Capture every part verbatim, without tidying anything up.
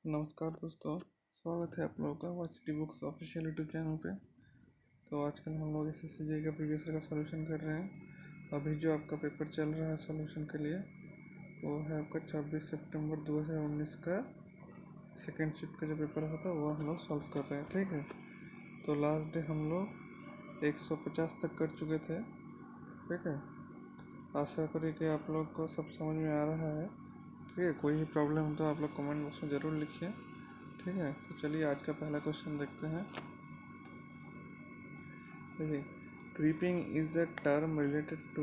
नमस्कार दोस्तों, स्वागत है आप लोगों का watch the books official YouTube channel पे। तो आजकल हम लोग एस एस सी जी का प्रीवियस ईयर का सॉल्यूशन कर रहे हैं। अभी जो आपका पेपर चल रहा है सॉल्यूशन के लिए वो है आपका छब्बीस सितंबर दो हज़ार उन्नीस का सेकेंड शिफ्ट का जो पेपर होता है वो हम लोग सॉल्व कर रहे हैं। ठीक है, तो लास्ट डे हम लोग एक सौ पचास तक कर चुके थे। ठीक है, आशा करें कि आप लोग को सब समझ में आ रहा है। ठीक है, कोई भी प्रॉब्लम हो तो आप लोग कमेंट बॉक्स में ज़रूर लिखिए। ठीक है, तो चलिए आज का पहला क्वेश्चन देखते हैं। देखिए, creeping is a term related to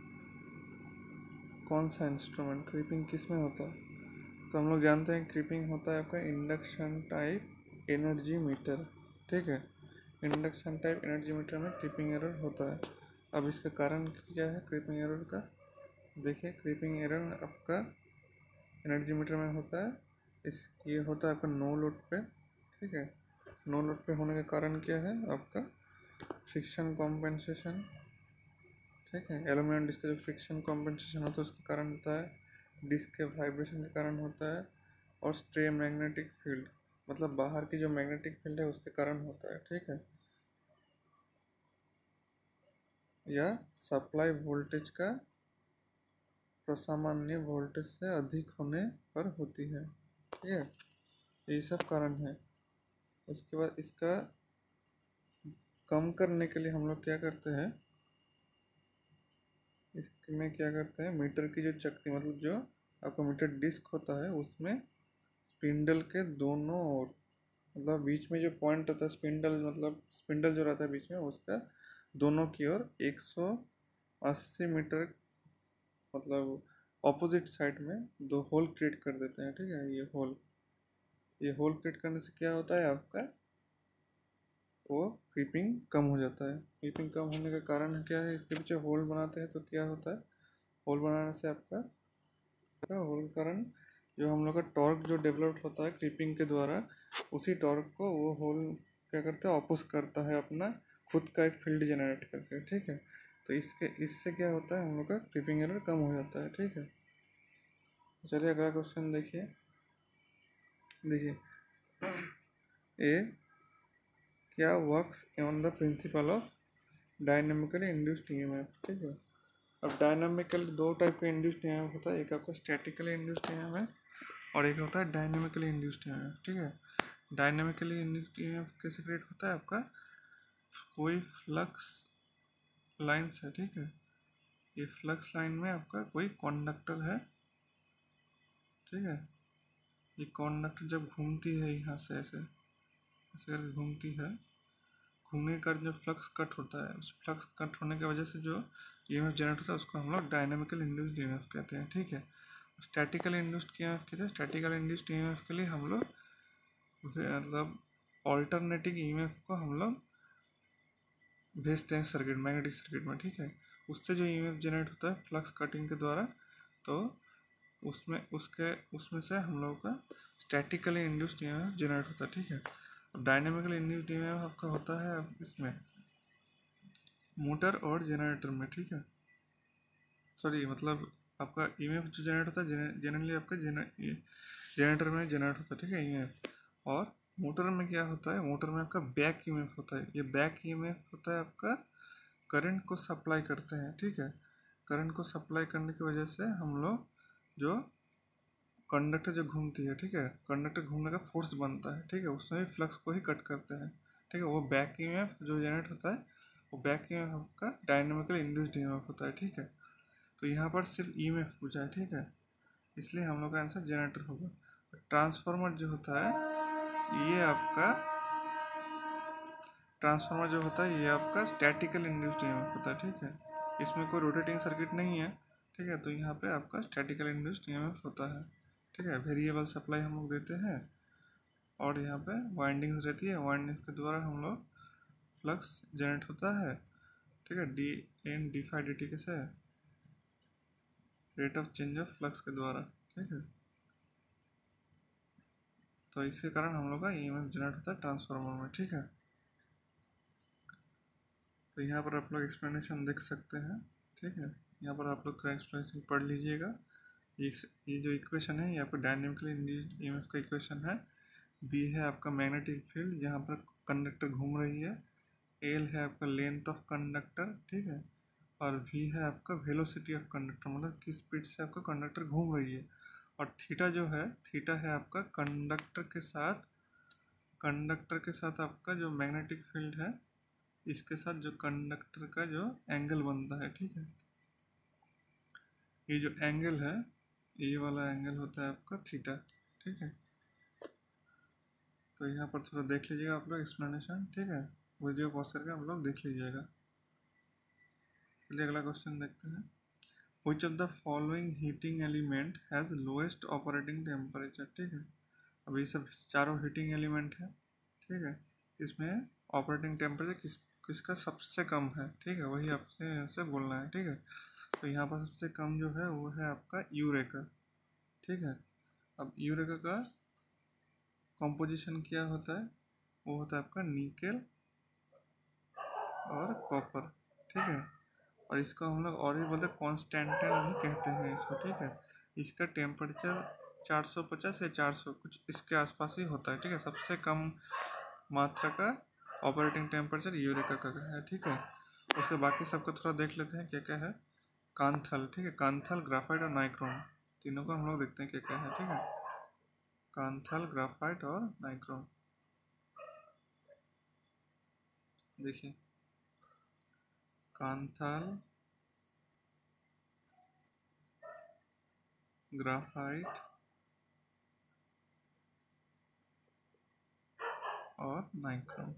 कौन सा इंस्ट्रूमेंट? क्रीपिंग किस में होता है? तो हम लोग जानते हैं क्रीपिंग होता है आपका इंडक्शन टाइप एनर्जी मीटर। ठीक है, इंडक्शन टाइप एनर्जी मीटर में क्रीपिंग एरर होता है। अब इसका कारण क्या है क्रीपिंग एरर का? देखिए, क्रीपिंग एरर आपका एनर्जी मीटर में होता है, इस ये होता है आपका नो लोड पे। ठीक है, नो लोड पे होने का कारण क्या है आपका? Friction compensation. ठीक है, एल्यूमिनियम डिस्क का जो फ्रिक्शन कॉम्पेंसेशन होता है उसके कारण होता है, डिस्क के वाइब्रेशन के कारण होता है, और स्ट्रे मैग्नेटिक फील्ड मतलब बाहर की जो मैग्नेटिक फील्ड है उसके कारण होता है। ठीक है, या सप्लाई वोल्टेज का असामान्य वोल्टेज से अधिक होने पर होती है। ठीक है, ये सब कारण है। उसके बाद इसका कम करने के लिए हम लोग क्या करते हैं, इसमें क्या करते हैं, मीटर की जो चकती मतलब जो आपका मीटर डिस्क होता है उसमें स्पिंडल के दोनों ओर मतलब बीच में जो पॉइंट होता है, स्पिंडल मतलब स्पिंडल जो रहता है बीच में उसका दोनों की ओर एक सौ अस्सी मीटर मतलब ऑपोजिट साइड में दो होल क्रिएट कर देते हैं। ठीक है, ये होल ये होल क्रिएट करने से क्या होता है आपका, वो क्रीपिंग कम हो जाता है। क्रीपिंग कम होने का कारण क्या है, इसके पीछे होल बनाते हैं तो क्या होता है, होल बनाने से आपका होल के कारण जो हम लोग का टॉर्क जो डेवलप होता है क्रीपिंग के द्वारा, उसी टॉर्क को वो होल क्या करता है, ऑपोज करता है अपना खुद का एक फील्ड जनरेट करके। ठीक है, तो इसके इससे क्या होता है, हम लोग का क्रीपिंग एरर कम हो जाता है। ठीक है, चलिए अगला क्वेश्चन देखिए। देखिए, ए क्या works on the principle of dynamically induced EMF. ठीक है, अब डायनामिकली दो टाइप का इंड्यूस्ड ईएमएफ होता है, एक आपका स्टैटिकली इंड्यूस्ड ईएमएफ और एक होता है डायनेमिकली इंड्यूस्ड ईएमएफ। ठीक है, डायनेमिकली इंड्यूस्ड ईएमएफ कैसे क्रिएट होता है आपका, कोई फ्लक्स लाइन्स है। ठीक है, ये फ्लक्स लाइन में आपका कोई कंडक्टर है। ठीक है, ये कंडक्टर जब घूमती है यहाँ से ऐसे ऐसे करके घूमती है, घूमने का जो फ्लक्स कट होता है, उस फ्लक्स कट होने की वजह से जो ईएमएफ जनरेट होता है उसको हम लोग डायनेमिकल इंड्यूस्ड ईएमएफ कहते हैं। ठीक है, स्टैटिकल इंड्यूस्ड ईएमएफ कहते हैं, स्टैटिकल इंड्यूस्ड ईएमएफ के लिए हम लोग मतलब ऑल्टरनेटिंग ईएमएफ को हम लोग भेजते हैं सर्किट मैग्नेटिक सर्किट में। ठीक है, उससे जो ईएमएफ जनरेट होता है फ्लक्स कटिंग के द्वारा, तो उसमें उसके उसमें से हम लोग का स्टैटिकली इंड्यूस्ड ईएमएफ जनरेट होता है। ठीक है, डायनेमिकल इंड्यूस्ड ईएमएफ आपका होता है इसमें मोटर और जनरेटर में। ठीक है, सॉरी मतलब आपका ईएमएफ जो जनरेट होता है जनरली आपका जनरेटर में जनरेट होता है। ठीक है, ईएमएफ, और मोटर में क्या होता है, मोटर में आपका बैक ईएमएफ होता है। ये बैक ईएमएफ होता है आपका करंट को सप्लाई करते हैं। ठीक है, करंट को सप्लाई करने की वजह से हम लोग जो कंडक्टर जो घूमती है, ठीक है, कंडक्टर घूमने का फोर्स बनता है। ठीक है, उसमें भी फ्लक्स को ही कट करते हैं। ठीक है, वो बैक ईएमएफ जो जनरेट होता है वो बैक ईएमएफ का डायनेमिकल इंड्यूस्ड ईएमएफ होता है। ठीक है, तो यहाँ पर सिर्फ ईएमएफ पूछा है। ठीक है, इसलिए हम लोग का आंसर जनरेटर होगा। ट्रांसफार्मर जो होता है ये आपका ट्रांसफार्मर जो होता है ये आपका स्टैटिकल इंड्यूस्ड ईएमएफ होता है। ठीक है, इसमें कोई रोटेटिंग सर्किट नहीं है। ठीक है, तो यहाँ पे आपका स्टैटिकल इंड्यूस्ड ईएमएफ होता है। ठीक है, वेरिएबल सप्लाई हम लोग देते हैं और यहाँ पे वाइंडिंग्स रहती है, वाइंडिंग्स के द्वारा हम लोग फ्लक्स जनरेट होता है। ठीक है, D N D phi D T कैसे rate of change of flux के द्वारा। ठीक है, तो इसके कारण हम लोग का ईएमएफ जनरेट होता है ट्रांसफार्मर में। ठीक है, तो यहाँ पर आप लोग एक्सप्लेनेशन देख सकते हैं। ठीक है, यहाँ पर आप लोग थोड़ा एक्सप्लेनेशन पढ़ लीजिएगा ये ये जो इक्वेशन है ये आपका डायनेमिकली इंड्यूस्ड ईएमएफ का इक्वेशन है। बी है आपका मैग्नेटिक फील्ड जहाँ पर कंडक्टर घूम रही है। एल है आपका लेंथ ऑफ कंडक्टर, ठीक है। और वी है आपका वेलोसिटी ऑफ कंडक्टर, मतलब किस स्पीड से आपका कंडक्टर घूम रही है। और थीटा जो है, थीटा है आपका कंडक्टर के साथ कंडक्टर के साथ आपका जो मैग्नेटिक फील्ड है इसके साथ जो कंडक्टर का जो एंगल बनता है, ठीक है। ये जो एंगल है ये वाला एंगल होता है आपका थीटा, ठीक है। तो यहाँ पर थोड़ा देख लीजिएगा आप लोग एक्सप्लेनेशन, ठीक है। वीडियो पॉज करके आप लोग देख लीजिएगा। चलिए अगला क्वेश्चन देखते हैं। Which of the following heating element has lowest operating temperature, ठीक है। अब ये सब चारों हीटिंग एलिमेंट है, ठीक है। इसमें ऑपरेटिंग टेम्परेचर किस किसका सबसे कम है, ठीक है, वही आपसे ऐसे बोलना है, ठीक है। तो यहाँ पर सबसे कम जो है वो है आपका यूरेका, ठीक है। अब यूरेका का कॉम्पोजिशन क्या होता है, वो होता है आपका निकेल और कॉपर, ठीक है। और इसको हम लोग और भी बोलते हैं कॉन्स्टेंटाइन भी कहते हैं इसको, ठीक है। इसका टेम्परेचर चार सौ पचास या चार सौ कुछ इसके आसपास ही होता है, ठीक है। सबसे कम मात्रा का ऑपरेटिंग टेम्परेचर यूरेका का है, ठीक है। उसके बाकी सबको थोड़ा देख लेते हैं क्या क्या है। कांथल, ठीक है, कांथल, ग्राफाइट और नाइक्रोम, तीनों को हम लोग देखते हैं क्या क्या है, ठीक है। कांथल, ग्राफाइट और नाइक्रोम। देखिए कांथल, ग्राफाइट और नाइक्रोम,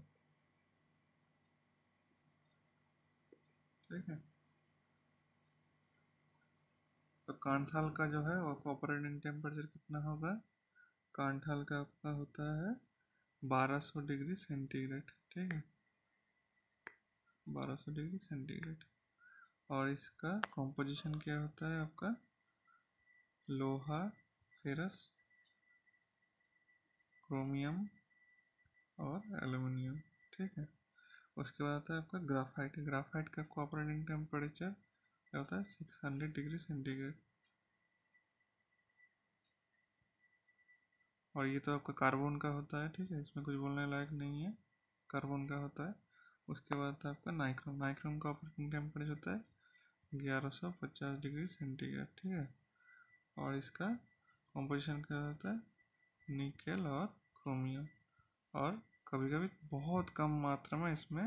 ठीक है। तो कांथल का जो है वो ऑपरेटिंग टेम्परेचर कितना होगा, कांथल का आपका होता है बारह सौ डिग्री सेंटीग्रेड, ठीक है, बारह सौ डिग्री सेंटीग्रेड। और इसका कॉम्पोजिशन क्या होता है आपका, लोहा, फेरस, क्रोमियम और एल्युमिनियम, ठीक है। उसके बाद आता है आपका ग्राफाइट। ग्राफाइट का ऑपरेटिंग टेम्परेचर क्या होता है, सिक्स हंड्रेड डिग्री सेंटीग्रेड। और ये तो आपका कार्बन का होता है, ठीक है, इसमें कुछ बोलने लायक नहीं है, कार्बन का होता है। उसके बाद आता है आपका नाइक्रोम। नाइक्रोम का ऑपरेटिंग टेम्परेचर होता है ग्यारह सौ पचास डिग्री सेंटीग्रेड, ठीक है। और इसका कॉम्पोजिशन क्या होता है, निकेल और क्रोमियम। और कभी कभी बहुत कम मात्रा में इसमें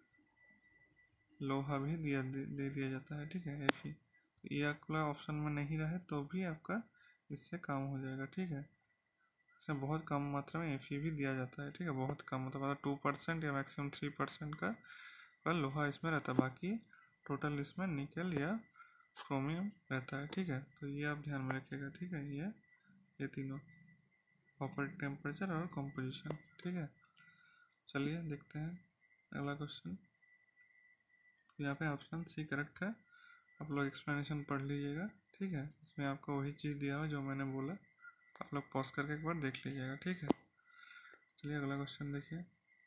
लोहा भी दिया दे, दे दिया जाता है, ठीक है, एफ ई। तो ये अगला ऑप्शन में नहीं रहे तो भी आपका इससे काम हो जाएगा, ठीक है। इसमें बहुत कम मात्रा में एफ ई भी दिया जाता है, ठीक है, बहुत कम, मतलब टू परसेंट या मैक्सिमम थ्री परसेंट का का लोहा इसमें रहता है। बाकी टोटल इसमें निकल या क्रोमियम रहता है, ठीक है। तो ये आप ध्यान में रखिएगा, ठीक है। ये ये तीनों ऑपरेटिंग टेम्परेचर और कंपोजिशन, ठीक है। चलिए देखते हैं अगला क्वेश्चन। यहाँ पे ऑप्शन सी करेक्ट है, आप लोग एक्सप्लेनेशन पढ़ लीजिएगा, ठीक है। इसमें आपको वही चीज़ दिया हो जो मैंने बोला, आप लोग पॉज करके एक बार देख लीजिएगा, ठीक है। चलिए अगला क्वेश्चन देखिए।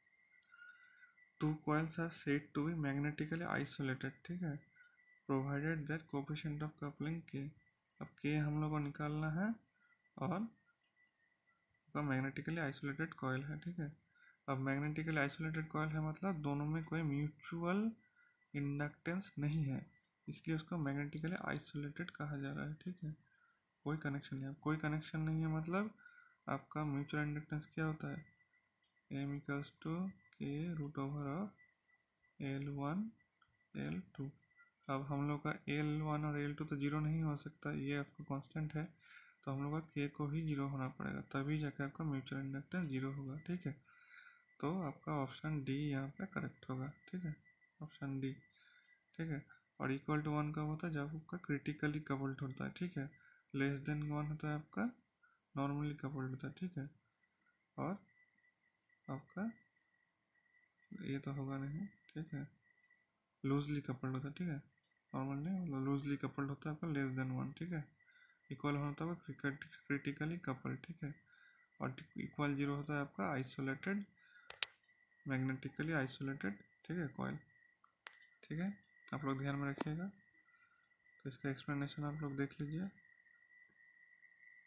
Two coils are said to be magnetically isolated, ठीक है, provided that coefficient of coupling K. अब के हम लोग को निकालना है और मैग्नेटिकली आइसोलेटेड कॉइल है, ठीक है। अब मैग्नेटिकली आइसोलेटेड कॉइल है मतलब दोनों में कोई म्यूचुअल इंडक्टेंस नहीं है, इसलिए उसको मैग्नेटिकली आइसोलेटेड कहा जा रहा है, ठीक है। कोई कनेक्शन नहीं है, कोई कनेक्शन नहीं है मतलब आपका म्यूचुअल इंडक्टेंस क्या होता है, M equals to K root over of L one L two. अब हम लोग का एल वन और एल टू तो जीरो नहीं हो सकता, ये आपका कांस्टेंट है, तो हम लोग का के को ही जीरो होना पड़ेगा, तभी जाकर आपका म्यूचुअल इंडक्टेंस जीरो होगा, ठीक है। तो आपका ऑप्शन डी यहाँ पे करेक्ट होगा, ठीक है, ऑप्शन डी, ठीक है। और इक्वल टू वन कब होता है, जब आपका क्रिटिकली कपल्ड होता है, ठीक है। लेस देन वन होता है आपका नॉर्मली कपल्ड होता है, ठीक है। और आपका ये तो होगा नहीं, ठीक है, लूजली कपल्ड होता है, ठीक है, नॉर्मल नहीं, मतलब लूजली कपल्ड होता है आपका लेस देन वन, ठीक है। इक्वल होता है क्रिटिकली कपल्ड, ठीक है। और इक्वल जीरो होता है आपका आइसोलेटेड, मैग्नेटिकली आइसोलेटेड, ठीक है, कॉइल, ठीक है। आप लोग ध्यान में रखिएगा। तो इसका एक्सप्लेनेशन आप लोग देख लीजिए।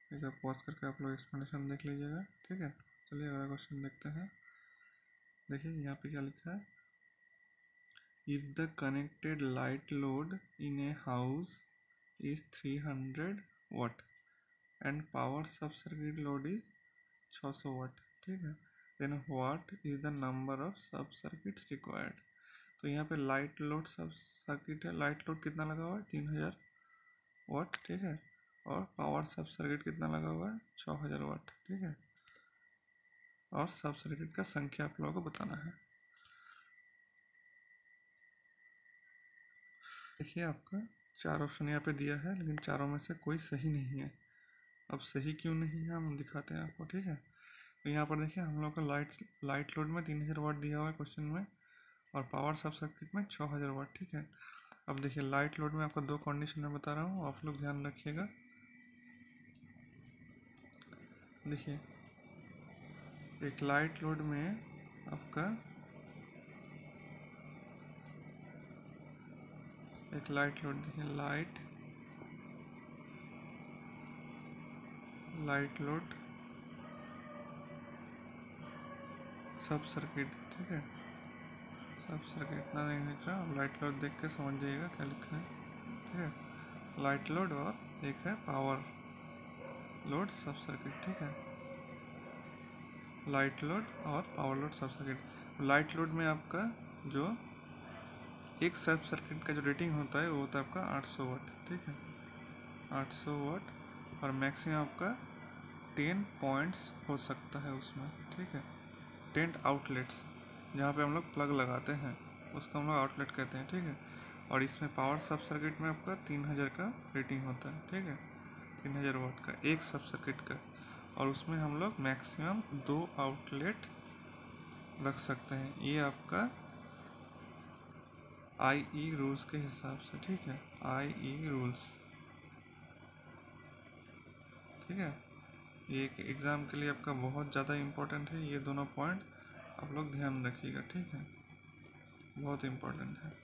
इसे पॉज करके आप लोग एक्सप्लेनेशन देख लीजिएगा, ठीक है। चलिए अगला क्वेश्चन देखते हैं। देखिए यहाँ पे क्या लिखा है, if the connected light load in a house is three hundred watt and power sub circuit load is छः सौ वाट, ठीक है, then what is the number of sub circuits required. तो यहाँ पे लाइट लोड सब सर्किट है, light load कितना लगा हुआ है, तीन हज़ार वाट, ठीक है, और पावर सब सर्किट कितना लगा हुआ है, छः हज़ार वाट, ठीक है, और सब सर्किट का संख्या आप लोगों को बताना है। देखिए आपका चार ऑप्शन यहाँ पे दिया है, लेकिन चारों में से कोई सही नहीं है। अब सही क्यों नहीं है हम दिखाते हैं आपको, ठीक है। तो यहाँ पर देखिए हम लोग का लाइट लाइट लोड में तीन हज़ार वाट दिया हुआ है क्वेश्चन में, और पावर सब सर्किट में छः हज़ार वाट, ठीक है। अब देखिए लाइट लोड में आपको दो कंडीशन में बता रहा हूँ, आप लोग ध्यान रखिएगा। देखिए एक लाइट लोड में आपका एक लाइट लोड देखिए light light load sub circuit, ठीक है, सब सर्किट इतना नहीं लिख रहा, लाइट लोड देख के समझ जाइएगा क्या लिखा है, ठीक है। लाइट लोड और एक है पावर लोड सब सर्किट, ठीक है, लाइट लोड और power load sub circuit. Light load में आपका जो एक सब सर्किट का जो रेटिंग होता है वो होता है आपका आठ सौ वाट, ठीक है, आठ सौ वाट, और मैक्सिमम आपका टेन पॉइंट्स हो सकता है उसमें, ठीक है, टेन आउटलेट्स जहाँ पे हम लोग प्लग लगाते हैं उसको हम लोग आउटलेट कहते हैं, ठीक है। और इसमें पावर सब सर्किट में आपका तीन हज़ार का रेटिंग होता है, ठीक है, तीन हज़ार वाट का एक सब सर्किट का, और उसमें हम लोग मैक्सिमम दो आउटलेट रख सकते हैं, ये आपका आई ई रूल्स के हिसाब से, ठीक है, आई ई रूल्स, ठीक है। ये एक एग्ज़ाम के लिए आपका बहुत ज़्यादा इम्पोर्टेंट है, ये दोनों पॉइंट आप लोग ध्यान रखिएगा, ठीक है, बहुत इम्पोर्टेंट है।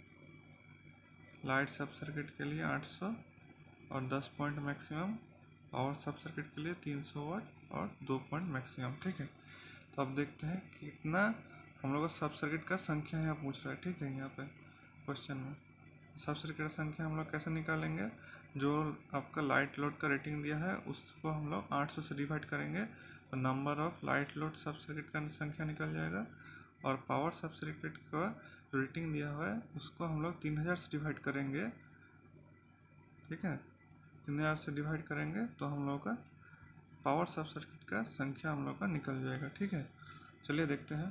लाइट सब सर्किट के लिए आठ सौ और दस point maximum, power sub circuit के लिए तीन सौ वाट और दो पॉइंट मैक्सिमम, ठीक है। तो अब देखते हैं कितना हम लोग का सब सर्किट का संख्या यहाँ पूछ रहा है, ठीक है। यहाँ पे क्वेश्चन में सब सर्किट का संख्या हम लोग कैसे निकालेंगे, जो आपका लाइट लोड का रेटिंग दिया है उसको हम लोग आठ सौ से डिवाइड करेंगे, तो number of light load sub circuit का संख्या निकल जाएगा, और पावर सब सर्किट का रेटिंग दिया हुआ है उसको हम लोग तीन हज़ार से डिवाइड करेंगे, ठीक है, तीन हज़ार से डिवाइड करेंगे तो हम लोग का पावर सब सर्किट का संख्या हम लोग का निकल जाएगा, ठीक है। चलिए देखते हैं।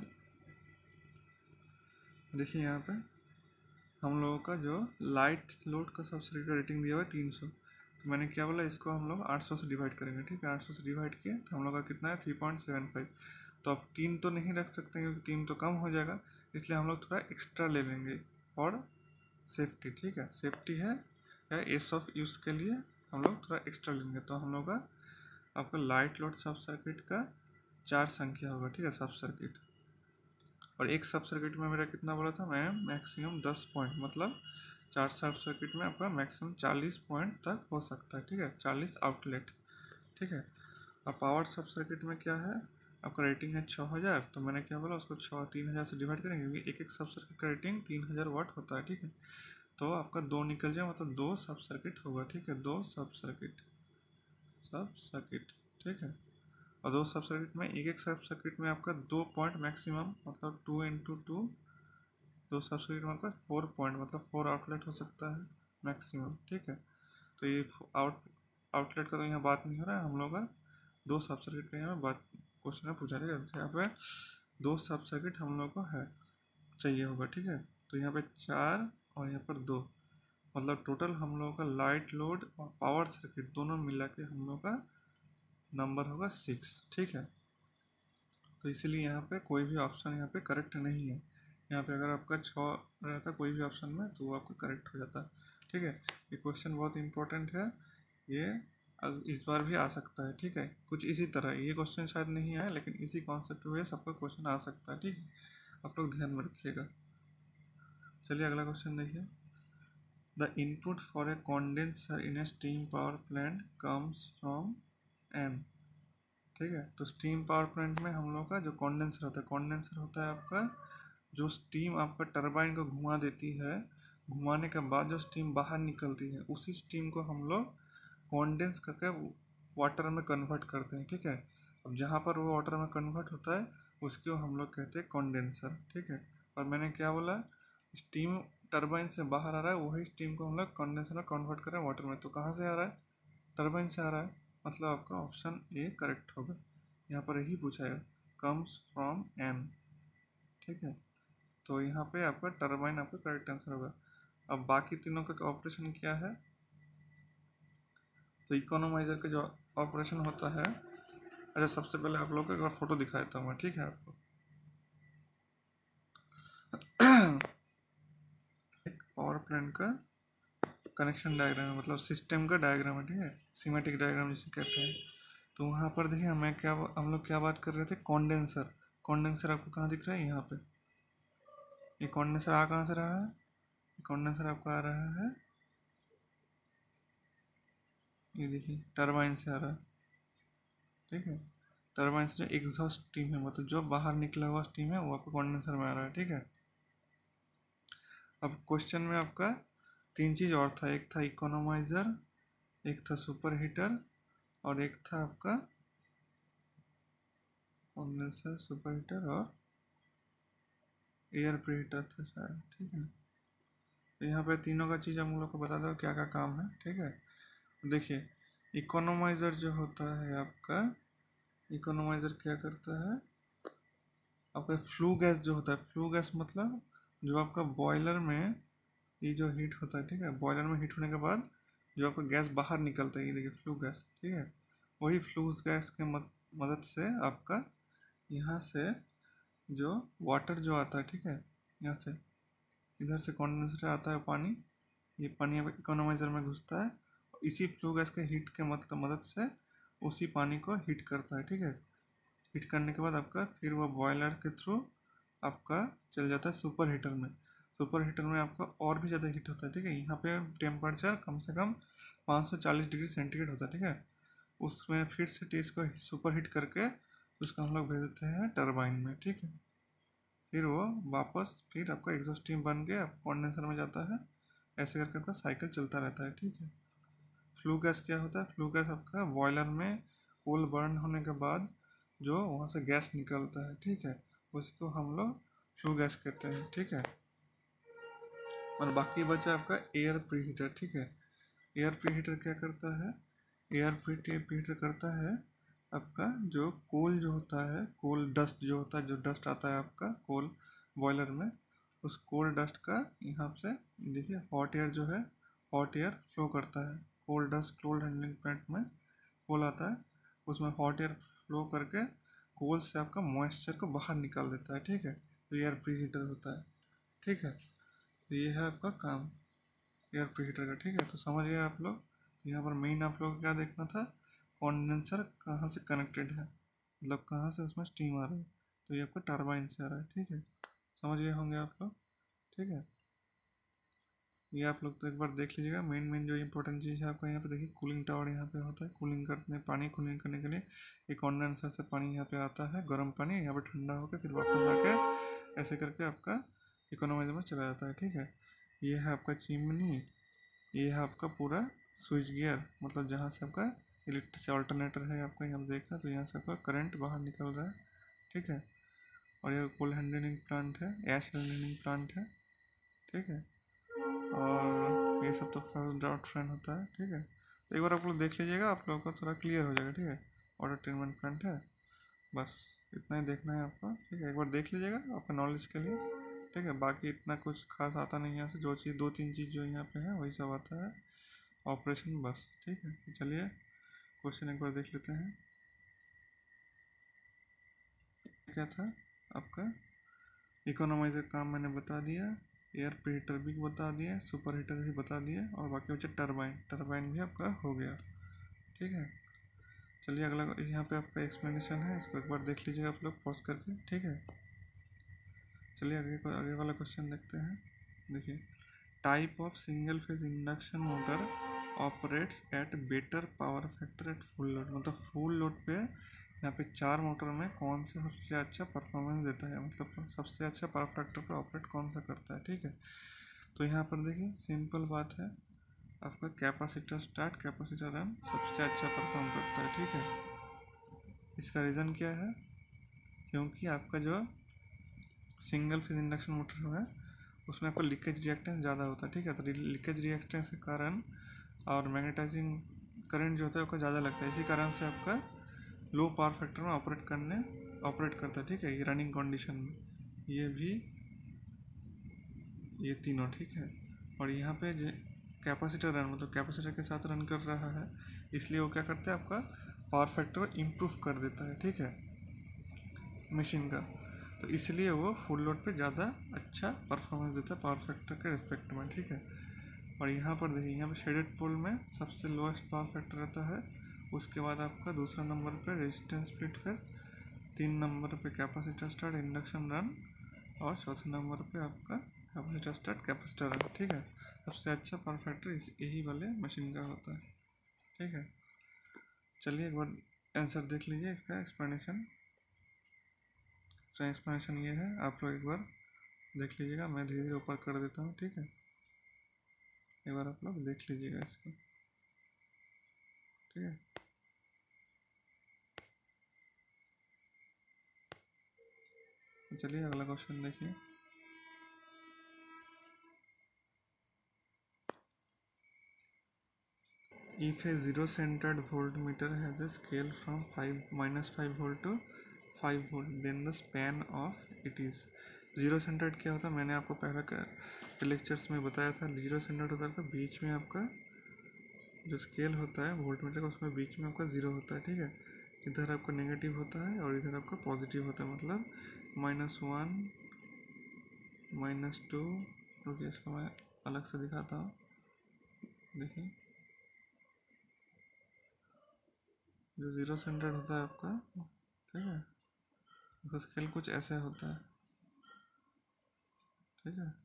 देखिए यहाँ पे हम लोगों का जो लाइट लोड का सब सर्किट का रेटिंग दिया हुआ है तीन सौ, तो मैंने क्या बोला, इसको हम लोग आठ सौ से डिवाइड करेंगे, ठीक है, आठ सौ से डिवाइड किए तो हम लोग का कितना है, थ्री पॉइंट सेवन फाइव। तो अब तीन तो नहीं रख सकते क्योंकि तीन तो कम हो जाएगा, इसलिए हम लोग थोड़ा एक्स्ट्रा ले लेंगे और सेफ्टी, ठीक है, सेफ्टी है या एस ऑफ यूज़ के लिए हम लोग थोड़ा एक्स्ट्रा लेंगे। तो हम लोग का आपका लाइट लोड सब सर्किट का चार संख्या होगा, ठीक है, सब सर्किट, और एक सब सर्किट में मेरा कितना बोला था मैं, मैक्सिमम दस पॉइंट, मतलब चार सब सर्किट में आपका मैक्सिमम चालीस पॉइंट तक हो सकता है, ठीक है, चालीस आउटलेट, ठीक है। और पावर सब सर्किट में क्या है, आपका रेटिंग है छः हज़ार, तो मैंने क्या बोला उसको छः तीन हज़ार से डिवाइड करेंगे क्योंकि एक एक सब सर्किट का रेटिंग तीन हज़ार वाट होता है, ठीक है। तो आपका दो निकल जाए, मतलब दो सब सर्किट होगा, ठीक है, दो सब सर्किट सब सर्किट ठीक है। और दो सब सर्किट में एक एक सब सर्किट में आपका दो पॉइंट मैक्सिमम, मतलब टू इंटू टू, दो सब सर्किट में आपका फोर पॉइंट, मतलब फोर आउटलेट हो सकता है मैक्सिमम, ठीक है। तो ये आउट आउटलेट का तो यहाँ बात नहीं हो रहा है, हम लोग का दो सब सर्किट का यहाँ बात क्वेश्चन में पूछा जाएगा, यहाँ पे दो सब सर्किट हम लोग को है चाहिए होगा, ठीक है। तो यहाँ पे चार और यहाँ पर दो, मतलब टोटल हम लोगों का लाइट लोड और पावर सर्किट दोनों मिला के हम लोग का नंबर होगा सिक्स, ठीक है। तो इसीलिए यहाँ पे कोई भी ऑप्शन यहाँ पे करेक्ट नहीं है। यहाँ पे अगर आपका छः रहता कोई भी ऑप्शन में तो वो आपका करेक्ट हो जाता, ठीक है। ये क्वेश्चन बहुत इंपॉर्टेंट है, ये इस बार भी आ सकता है, ठीक है। कुछ इसी तरह ये क्वेश्चन शायद नहीं आया, लेकिन इसी कॉन्सेप्ट में सबका क्वेश्चन आ सकता है, ठीक है, आप लोग ध्यान में रखिएगा। चलिए अगला क्वेश्चन देखिए। The input for a condenser in a steam power plant comes from N. ठीक है, तो स्टीम पावर प्लांट में हम लोग का जो कंडेंसर होता है, कंडेंसर होता है आपका जो स्टीम आपका टरबाइन को घुमा देती है, घुमाने के बाद जो स्टीम बाहर निकलती है उसी स्टीम को हम लोग कॉन्डेंस करके वाटर में कन्वर्ट करते हैं। ठीक है, अब जहाँ पर वो वाटर में कन्वर्ट होता है उसको हम लोग कहते हैं कंडेंसर। ठीक है, और मैंने क्या बोला, स्टीम टरबाइन से बाहर आ रहा है, वही स्टीम को हम लोग कंडेंसर में कन्वर्ट कर रहे हैं वाटर में। तो कहाँ से आ रहा है, टरबाइन से आ रहा है, मतलब आपका ऑप्शन ए करेक्ट होगा। यहाँ पर यही पूछा है, कम्स फ्रॉम एन। ठीक है, तो यहाँ पे आपका टरबाइन आपका करेक्ट आंसर होगा। अब बाकी तीनों का ऑपरेशन क्या है, तो इकोनोमाइजर का जो ऑपरेशन होता है, अच्छा सबसे पहले आप लोग को एक बार फोटो दिखा देता हूँ मैं। ठीक है, आपको पावर प्लांट का कनेक्शन डायग्राम है, मतलब सिस्टम का डायग्राम है। ठीक है, सीमेटिक डायग्राम जिसे कहते हैं। तो वहाँ पर देखिए हमें क्या, हम लोग क्या बात कर रहे थे, कॉन्डेंसर। कॉन्डेंसर आपको कहाँ दिख रहा है, यहाँ पे। ये कॉन्डेंसर आ कहाँ से रहा है, कॉन्डेंसर आपका आ रहा है, ये देखिए टरबाइन से आ रहा है। ठीक है, टरबाइन से जो एग्जॉस्ट स्टीम है, मतलब जो बाहर निकला हुआ स्टीम है वो आपको कॉन्डेंसर में आ रहा है। ठीक है, अब क्वेश्चन में आपका तीन चीज़ और था, एक था इकोनोमाइजर, एक था सुपर हीटर, और एक था आपका कंडेंसर, सुपर हीटर और एयर प्रीहीटर था शायद। ठीक है, तो यहाँ पे तीनों का चीज़ हम लोग को बता दो क्या क्या काम है। ठीक है, देखिए इकोनोमाइजर जो होता है आपका, इकोनोमाइजर क्या करता है, आपका फ्लू गैस जो होता है, फ्लू गैस मतलब जो आपका बॉयलर में ये जो हीट होता है, ठीक है, बॉयलर में हीट होने के बाद जो आपका गैस बाहर निकलता है, ये देखिए फ्लू गैस। ठीक है, वही फ्लू गैस के मदद से आपका यहाँ से जो वाटर जो आता है, ठीक है, यहाँ से इधर से कंडेंसर आता है पानी, ये पानी इकोनोमाइजर में घुसता है, इसी फ्लू गैस के हीट के मदद से उसी पानी को हीट करता है। ठीक है, हीट करने के बाद आपका फिर वो बॉयलर के थ्रू आपका चल जाता है सुपर हीटर में। सुपर हीटर में आपका और भी ज़्यादा हीट होता है। ठीक है, यहाँ पे टेम्परेचर कम से कम पाँच सौ चालीस डिग्री सेंटीग्रेड होता है। ठीक है, उसमें फिर से टेस्ट को सुपर हीट करके उसको हम लोग भेज देते हैं टरबाइन में। ठीक है, फिर वो वापस फिर आपका एग्जॉस्ट स्टीम बन के कंडेंसर में जाता है, ऐसे करके आपका साइकिल चलता रहता है। ठीक है, फ्लू गैस क्या होता है, फ्लू गैस आपका बॉयलर में कोल बर्न होने के बाद जो वहाँ से गैस निकलता है, ठीक है, उसको हम लोग फ्लू गैस कहते हैं। ठीक है, और बाकी बचा आपका एयर प्रीहीटर। ठीक है, एयर प्रीहीटर क्या करता है, एयर प्रीहीटर करता है आपका जो कोल जो होता है, कोल डस्ट जो होता है, जो डस्ट आता है आपका कोल बॉयलर में, उस कोल डस्ट का यहाँ से देखिए हॉट एयर जो है, हॉट एयर फ्लो करता है। Coal dust cold handling plant में कोल आता है, उसमें हॉट एयर फ्लो करके कोल से आपका मॉइस्चर को बाहर निकाल देता है। ठीक है, तो एयर प्रीहीटर होता है। ठीक है, तो ये है आपका काम एयर प्रीहीटर का। ठीक है, तो समझ गए आप लोग। यहाँ पर मेन आप लोग को क्या देखना था, कंडेंसर कहाँ से कनेक्टेड है, मतलब कहाँ से उसमें स्टीम आ रहा है, तो ये आपका टरबाइन से आ रहा है। ठीक है, समझ गए होंगे आप लोग। ठीक है, ये आप लोग तो एक बार देख लीजिएगा। मेन मेन जो इंपॉर्टेंट चीज़ है आपका यहाँ पे देखिए, कूलिंग टावर यहाँ पे होता है, कूलिंग करने पानी कूलिंग करने के लिए एक कंडेंसर से पानी यहाँ पे आता है, गर्म पानी यहाँ पे ठंडा होकर फिर वापस आके ऐसे करके आपका इकोनोमाइजर में चला जाता है। ठीक है, ये है आपका चिमनी, ये है आपका पूरा स्विच गियर, मतलब जहाँ से आपका इलेक्ट्रिक अल्टरनेटर है आपका यहाँ देखना, तो यहाँ से आपका करंट बाहर निकल रहा है। ठीक है, और ये कोल हैंडलिंग प्लांट है, एश हैंडलिंग प्लांट है। ठीक है, और ये सब तो ड्राउट फैन होता है। ठीक है, तो एक बार आप लोग देख लीजिएगा, आप लोगों को थोड़ा क्लियर हो जाएगा। ठीक है, वाटर ट्रीटमेंट प्लांट है, बस इतना ही देखना है आपको। ठीक है, एक बार देख लीजिएगा आपका नॉलेज के लिए। ठीक है, बाकी इतना कुछ खास आता नहीं यहाँ से, जो चीज़ दो तीन चीज़ जो यहाँ पे है वही सब आता है, ऑपरेशन बस। ठीक है, तो चलिए क्वेश्चन एक बार देख लेते हैं। क्या था आपका, इकोनोमाइजर काम मैंने बता दिया, एयर प्रीहीटर भी बता दिया, सुपर हीटर भी बता दिया, और बाकी बचा टरबाइन, टरबाइन भी आपका हो गया। ठीक है, चलिए अगला यहाँ पे आपका एक्सप्लेनेशन है, इसको एक बार देख लीजिएगा आप लोग पॉज करके। ठीक है, चलिए आगे आगे वाला क्वेश्चन देखते हैं। देखिए, type of single phase induction motor operates at better power factor at full load, मतलब फुल लोड पे यहाँ पे चार मोटर में कौन सा सबसे अच्छा परफॉर्मेंस देता है, मतलब सबसे अच्छा पावर फैक्टर पे ऑपरेट कौन सा करता है। ठीक है, तो यहाँ पर देखिए सिंपल बात है, आपका कैपेसिटर स्टार्ट कैपेसिटर रन सबसे अच्छा परफॉर्म करता है। ठीक है, इसका रीज़न क्या है, क्योंकि आपका जो सिंगल फेज इंडक्शन मोटर है उसमें आपका लीकेज रिएक्टेंस ज़्यादा होता है। ठीक है, तो लीकेज रिएक्टेंस के कारण और मैग्नेटाइजिंग करंट जो होता है आपका ज़्यादा लगता है, इसी कारण से आपका लो पावर फैक्टर में ऑपरेट करने ऑपरेट करता है। ठीक है, ये रनिंग कंडीशन में ये भी ये तीनों। ठीक है, और यहाँ पे कैपेसिटर रन मतलब कैपेसिटर के साथ रन कर रहा है, इसलिए वो क्या करता है आपका पावर फैक्टर को इम्प्रूव कर देता है। ठीक है, मशीन का, तो इसलिए वो फुल लोड पे ज़्यादा अच्छा परफॉर्मेंस देता है पावर फैक्टर के रिस्पेक्ट में। ठीक है, और यहाँ पर देखिए यहाँ पे शेडेड पोल में सबसे लोएस्ट पावर फैक्टर रहता है, उसके बाद आपका दूसरा नंबर पे रेजिस्टेंस स्प्लिट फेज, तीन नंबर पे कैपेसिटर स्टार्ट इंडक्शन रन, और चौथे नंबर पे आपका कैपेसिटर स्टार्ट कैपेसिटर रन। ठीक है, सबसे अच्छा पावर फैक्टर इस यही वाले मशीन का होता है। ठीक है, चलिए एक बार आंसर देख लीजिए इसका एक्सप्लेनेशन। तो एक्सप्लेनेशन ये है, आप लोग एक बार देख लीजिएगा, मैं धीरे धीरे ऊपर कर देता हूँ। ठीक है, एक बार आप लोग देख लीजिएगा इसको। ठीक है, तो चलिए अगला क्वेश्चन देखिए। If a zero-centered voltmeter has a scale from five minus five volt to five volt, then the span of it is zero centred क्या होता है, मैंने आपको पहले के लेक्चर्स में बताया था। जीरो सेंटर्ड होता है आपका बीच में आपका जो स्केल होता है वोल्टमीटर का, उसमें बीच में आपका ज़ीरो होता है। ठीक है, इधर आपका नेगेटिव होता है और इधर आपका पॉजिटिव होता है, मतलब minus one minus two. Okay, इसको मैं अलग से दिखाता हूँ, देखिए जो ज़ीरो सेंटर्ड होता है आपका, ठीक है, उसका स्केल कुछ ऐसे होता है। ठीक है,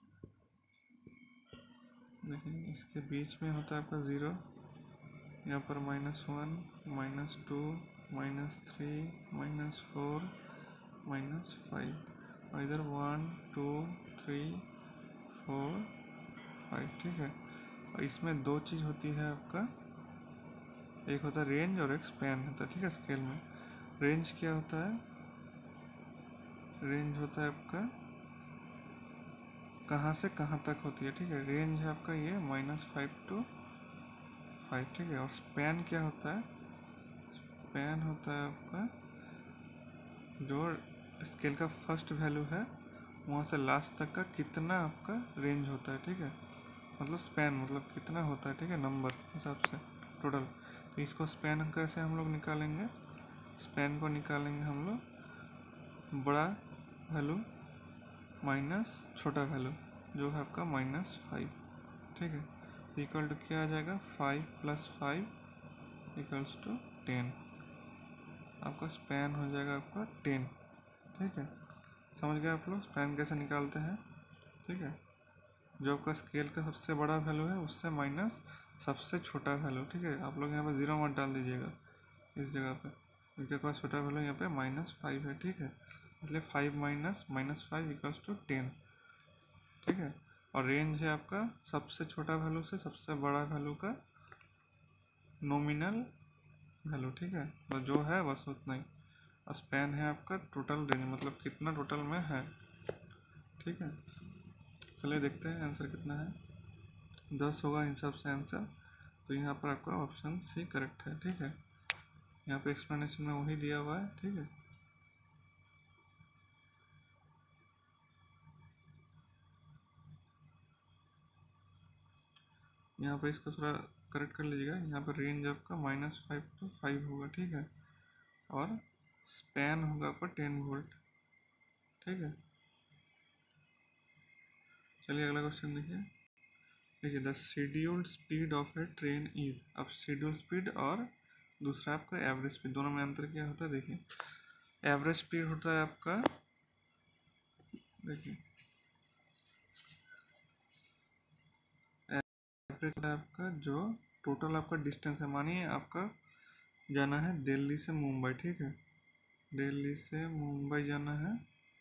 देखिए इसके बीच में होता है आपका ज़ीरो, यहाँ पर minus one minus two minus three minus four minus five, और इधर one two three four five. ठीक है, और इसमें दो चीज़ होती है आपका, एक होता है रेंज और एक स्पैन होता है। ठीक है, स्केल में रेंज क्या होता है, रेंज होता है आपका कहाँ से कहाँ तक होती है। ठीक है, रेंज है आपका ये माइनस फाइव टू फाइव। ठीक है, और स्पैन क्या होता है, स्पैन होता है आपका जो स्केल का फर्स्ट वैल्यू है वहाँ से लास्ट तक का कितना आपका रेंज होता है। ठीक है, मतलब स्पैन मतलब कितना होता है। ठीक है, नंबर हिसाब से टोटल। तो इसको स्पैन कैसे हम लोग निकालेंगे, स्पैन को निकालेंगे हम लोग बड़ा वैल्यू माइनस छोटा वैल्यू जो है आपका माइनस फाइव। ठीक है, इक्वल टू क्या आ जाएगा, five plus five equals to ten, आपका स्पैन हो जाएगा आपका टेन। ठीक है, समझ गए आप लोग स्पैन कैसे निकालते हैं। ठीक है, जो आपका स्केल का सबसे बड़ा वैल्यू है उससे माइनस सबसे छोटा वैल्यू। ठीक है, आप लोग यहाँ पे ज़ीरो मत डाल दीजिएगा इस जगह पे, क्योंकि आपका छोटा वैल्यू यहाँ पे माइनस फाइव है। ठीक है, इसलिए five minus minus five equals to ten. ठीक है, और रेंज है आपका सबसे छोटा वैल्यू से सबसे बड़ा वैल्यू का नॉमिनल वैल्यू। ठीक है, तो जो है बस उतना ही। और स्पैन है आपका टोटल रेंज, मतलब कितना टोटल में है। ठीक है, चलिए देखते हैं आंसर कितना है, दस होगा हिसाब से आंसर। तो यहाँ पर आपका ऑप्शन सी करेक्ट है। ठीक है, यहाँ पे एक्सप्लेनेशन में वही दिया हुआ है। ठीक है, यहाँ पे इसको थोड़ा करेक्ट कर लीजिएगा, यहाँ पर रेंज आपका माइनस फाइव टू फाइव होगा। ठीक है, और स्पैन होगा आपका टेन वोल्ट। ठीक है, चलिए अगला क्वेश्चन देखिए। देखिए the scheduled speed of a train is, अब शेड्यूल स्पीड और दूसरा आपका एवरेज स्पीड, दोनों में अंतर क्या होता है। देखिए एवरेज स्पीड होता है आपका, देखिए एवरेज है आपका जो टोटल आपका डिस्टेंस है। मानिए आपका जाना है दिल्ली से मुंबई, ठीक है, दिल्ली से मुंबई जाना है,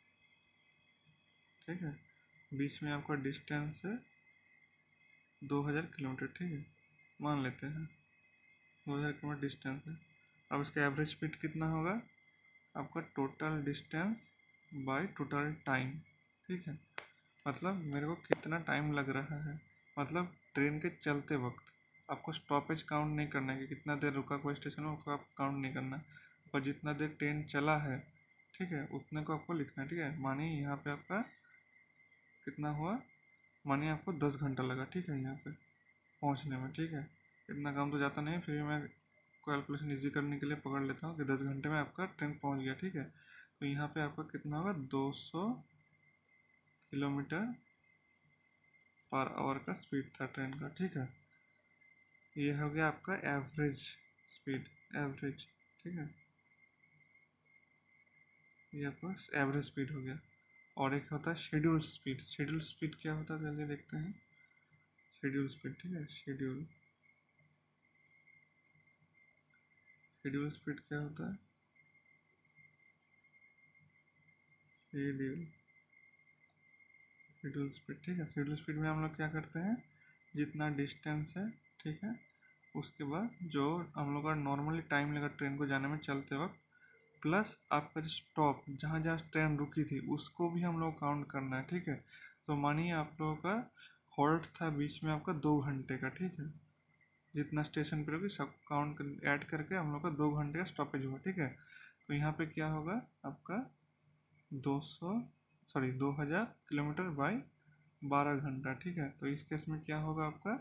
ठीक है, बीच में आपका डिस्टेंस है दो हज़ार किलोमीटर, ठीक है, मान लेते हैं दो हज़ार किलोमीटर डिस्टेंस है। अब इसका एवरेज स्पीड कितना होगा, आपका total distance by total time, ठीक है, मतलब मेरे को कितना टाइम लग रहा है, मतलब ट्रेन के चलते वक्त आपको स्टॉपेज काउंट नहीं करना है कि कितना देर रुका कोई स्टेशन में, उसको आप काउंट नहीं करना, और जितना देर ट्रेन चला है, ठीक है, उतने को आपको लिखना है, ठीक है। मानिए यहाँ पे आपका कितना हुआ, मानिए आपको दस घंटा लगा, ठीक है, यहाँ पे पहुँचने में, ठीक है, इतना काम तो जाता नहीं, फिर भी मैं कैलकुलेशन इजी करने के लिए पकड़ लेता हूँ कि दस घंटे में आपका ट्रेन पहुँच गया, ठीक है। तो यहाँ पे आपका कितना होगा, दो सौ किलोमीटर पर आवर का स्पीड था ट्रेन का, ठीक है। ये हो गया आपका एवरेज स्पीड, एवरेज, ठीक है, ये आपका एवरेज स्पीड हो गया। और एक होता है शेड्यूल स्पीड। शेड्यूल स्पीड क्या होता है, चलिए देखते हैं। शेड्यूल स्पीड, ठीक है, शेड्यूल शेड्यूल स्पीड क्या होता है, शेड्यूल शेड्यूल स्पीड, ठीक है। शेड्यूल स्पीड में हम लोग क्या करते हैं, जितना डिस्टेंस है, ठीक है, उसके बाद जो हम लोग का नॉर्मली टाइम लगा ट्रेन को जाने में चलते वक्त, प्लस आपका जो स्टॉप जहाँ जहाँ ट्रेन रुकी थी उसको भी हम लोग काउंट करना है, ठीक है। तो मानिए आप लोगों का हॉल्ट था बीच में आपका दो घंटे का, ठीक है, जितना स्टेशन पर रुकी सब काउंट कर, ऐड करके हम लोग का दो घंटे का स्टॉपेज हुआ, ठीक है। तो यहाँ पे क्या होगा आपका दो सौ सॉरी दो हज़ार किलोमीटर बाई बारह घंटा, ठीक है। तो इस केस में क्या होगा आपका,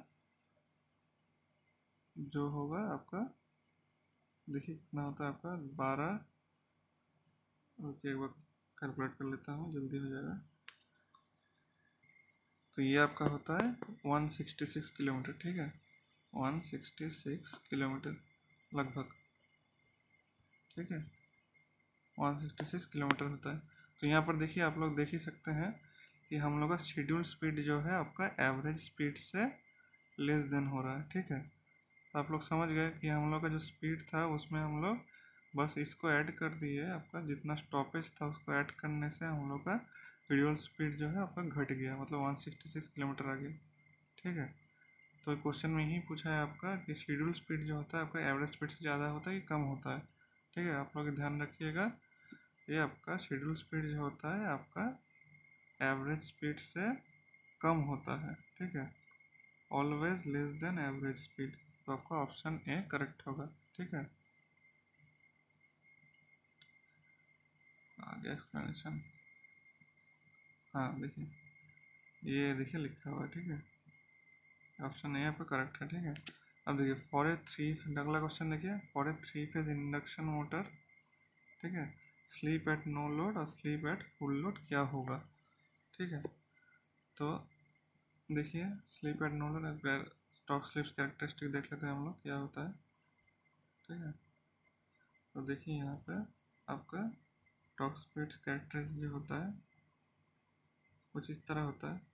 जो होगा आपका, देखिए कितना होता है आपका बारह, ओके, एक बार कैलकुलेट कर लेता हूँ, जल्दी हो जाएगा। तो ये आपका होता है एक सौ छियासठ किलोमीटर, ठीक है, एक सौ छियासठ किलोमीटर लगभग, ठीक है, एक सौ छियासठ किलोमीटर होता है। तो यहाँ पर देखिए आप लोग देख ही सकते हैं कि हम लोग का शेड्यूल स्पीड जो है आपका एवरेज स्पीड से लेस देन हो रहा है, ठीक है। तो आप लोग समझ गए कि हम लोग का जो स्पीड था उसमें हम लोग बस इसको ऐड कर दिए, आपका जितना स्टॉपेज था उसको ऐड करने से हम लोग का शेड्यूल स्पीड जो है आपका घट गया, मतलब एक सौ छियासठ किलोमीटर आ गया, ठीक है। तो क्वेश्चन में ही पूछा है आपका कि शेड्यूल स्पीड जो होता है आपका एवरेज स्पीड से ज़्यादा होता है कि कम होता है, ठीक है। आप लोग ध्यान रखिएगा, ये आपका शेड्यूल स्पीड जो होता है आपका एवरेज स्पीड से कम होता है, ठीक है, always less than average speed. तो आपका ऑप्शन ए करेक्ट होगा, ठीक है। आगे एक्सप्लेनेशन, हाँ देखिए ये देखिए लिखा हुआ है, ठीक है, ऑप्शन ए आपका करेक्ट है, ठीक है। अब देखिए फॉर ए थ्री, अगला क्वेश्चन देखिए, for a three phase induction motor, ठीक है, स्लीप एट नो लोड और स्लीप एट फुल लोड क्या होगा, ठीक है। तो देखिए slip at no load, stock slips characteristic देख लेते हैं हम लोग क्या होता है, ठीक है। तो देखिए यहाँ पे आपका टॉप स्पीड कैरेक्टरिस्टिक जो होता है कुछ इस तरह होता है,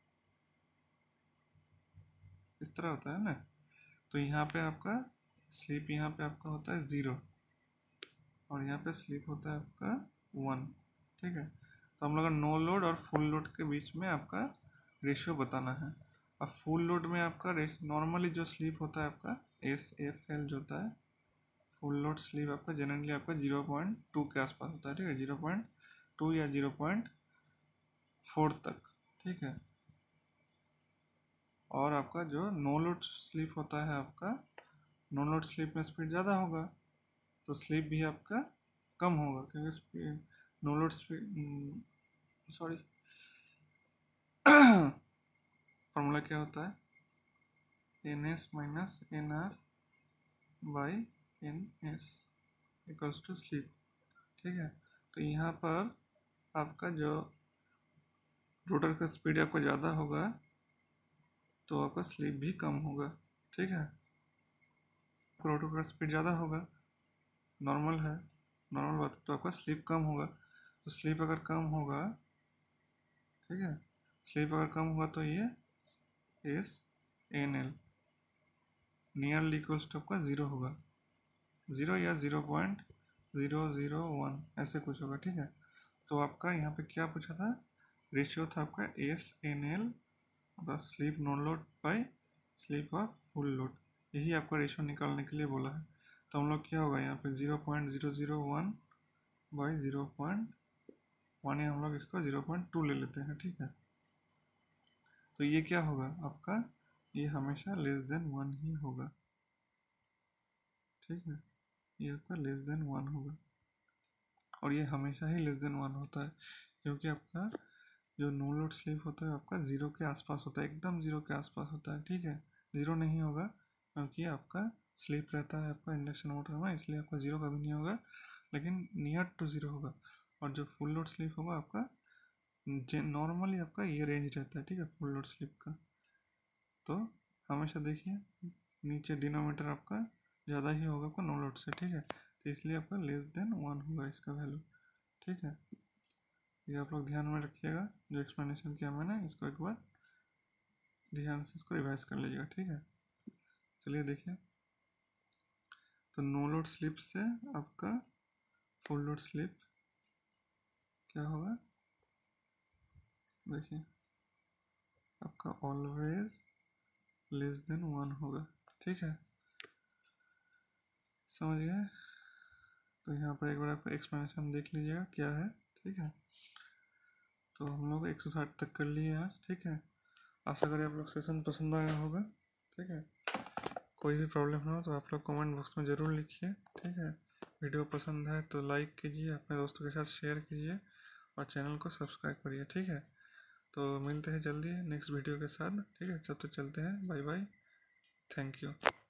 इस तरह होता है ना। तो यहाँ पे आपका स्लीप, यहाँ पे आपका होता है ज़ीरो और यहाँ पे स्लीप होता है आपका वन, ठीक है। तो हम लोग का नो लोड और फुल लोड के बीच में आपका रेशियो बताना है। अब फुल लोड में आपका नॉर्मली जो स्लीप होता है आपका एस एफ एल जो होता है, फुल लोड स्लीप आपका जनरली आपका जीरो पॉइंट टू के आसपास होता है, ठीक है, जीरो पॉइंट टू या जीरो पॉइंट फोर तक, ठीक है। और आपका जो नो लोड स्लीप होता है आपका, नो लोड स्लीप में स्पीड ज़्यादा होगा तो स्लीप भी आपका कम होगा, क्योंकि speed no load speed, sorry formula क्या होता है, N S minus N R by N S equals to slip, ठीक है। तो यहाँ पर आपका जो रोटर का स्पीड आपका ज़्यादा होगा तो आपका स्लीप भी कम होगा, ठीक है। रोटर का स्पीड ज़्यादा होगा, नॉर्मल है, नॉर्मल बात है, तो आपका स्लीप कम होगा। तो स्लीप अगर कम होगा, ठीक है, स्लीप अगर कम हुआ तो ये S N L nearly equals to आपका ज़ीरो होगा, ज़ीरो या zero point zero zero one ऐसे कुछ होगा, ठीक है। तो आपका यहाँ पे क्या पूछा था, रेशियो था आपका S N L slip non load by slip of full load, यही आपका रेशियो निकालने के लिए बोला है। तो हम लोग क्या होगा यहाँ पे zero point zero zero one by zero point one, हम लोग इसको ज़ीरो पॉइंट टू ले लेते हैं, ठीक है। तो ये क्या होगा आपका, ये हमेशा लेस देन वन ही होगा, ठीक है। ये आपका लेस देन वन होगा, और ये हमेशा ही लेस देन वन होता है, क्योंकि आपका जो नो लोड स्लीप होता है आपका ज़ीरो के आसपास होता है, एकदम ज़ीरो के आसपास होता है, ठीक है। ज़ीरो नहीं होगा क्योंकि आपका स्लीप रहता है आपका इंडक्शन मोटर में, इसलिए आपका ज़ीरो कभी नहीं होगा, लेकिन नियर टू ज़ीरो होगा। और जो फुल लोड स्लीप होगा आपका नॉर्मली आपका ये रेंज रहता है, ठीक है, फुल लोड स्लीप का। तो हमेशा देखिए नीचे डिनोमीटर आपका ज़्यादा ही होगा आपका नो लोड से, ठीक है। तो इसलिए आपका लेस देन वन होगा इसका वैल्यू, ठीक है। ये आप लोग ध्यान में रखिएगा, जो एक्सप्लेनेशन किया मैंने इसको एक बार ध्यान से इसको रिवाइज कर लीजिएगा, ठीक है। चलिए देखिए, तो नो लोड स्लिप से आपका फुल लोड स्लिप क्या होगा, देखिए आपका ऑलवेज लेस देन वन होगा, ठीक है, समझ गए। तो यहाँ पर एक बार आपका एक्सप्लेनेशन देख लीजिएगा क्या है, ठीक है। तो हम लोग एक सौ साठ तक कर लिए आज, ठीक है। आशा करें आप लोग सेशन पसंद आया होगा, ठीक है। कोई भी प्रॉब्लम हो तो आप लोग कमेंट बॉक्स में ज़रूर लिखिए, ठीक है। वीडियो पसंद है तो लाइक कीजिए, अपने दोस्तों के साथ शेयर कीजिए और चैनल को सब्सक्राइब करिए, ठीक है। तो मिलते हैं जल्दी नेक्स्ट वीडियो के साथ, ठीक है। जब तक चलते हैं, बाय बाय, थैंक यू।